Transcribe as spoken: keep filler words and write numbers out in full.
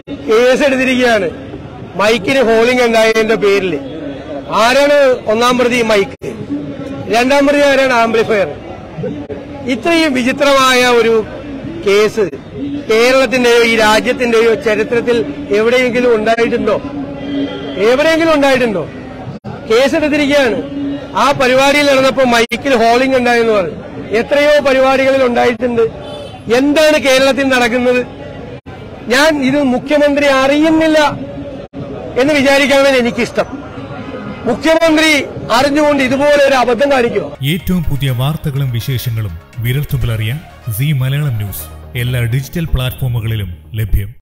കേസെടുത്തിരിക്കുകയാണ് മൈക്കിന് ഹോളിംഗ് ഉണ്ടായതിന്റെ പേരിൽ. ആരാണ് ഒന്നാം പ്രതി? മൈക്ക്. രണ്ടാം പ്രതി ആരാണ്? ആംപ്ലിഫയർ. ഇത്രയും വിചിത്രമായ ഒരു കേസ് കേരളത്തിന്റെയോ ഈ രാജ്യത്തിന്റെയോ ചരിത്രത്തിൽ എവിടെയെങ്കിലും ഉണ്ടായിട്ടുണ്ടോ? എവിടെയെങ്കിലും ഉണ്ടായിട്ടുണ്ടോ? കേസെടുത്തിരിക്കുകയാണ്. ആ പരിപാടിയിൽ നടന്നപ്പോൾ മൈക്കിൽ ഹോളിംഗ് ഉണ്ടായെന്ന് പറഞ്ഞു. എത്രയോ പരിപാടികളിൽ ഉണ്ടായിട്ടുണ്ട്. എന്താണ് കേരളത്തിൽ നടക്കുന്നത്? ഞാൻ ഇത് മുഖ്യമന്ത്രി അറിയുന്നില്ല എന്ന് വിചാരിക്കാനാണ് എനിക്കിഷ്ടം. മുഖ്യമന്ത്രി അറിഞ്ഞുകൊണ്ട് ഇതുപോലെ ഒരു അബദ്ധം കാണിക്കുമോ? ഏറ്റവും പുതിയ വാർത്തകളും വിശേഷങ്ങളും വിരൽത്തുമ്പിൽ അറിയാൻ സീ മലയാളം ന്യൂസ് എല്ലാ ഡിജിറ്റൽ പ്ലാറ്റ്ഫോമുകളിലും ലഭ്യം.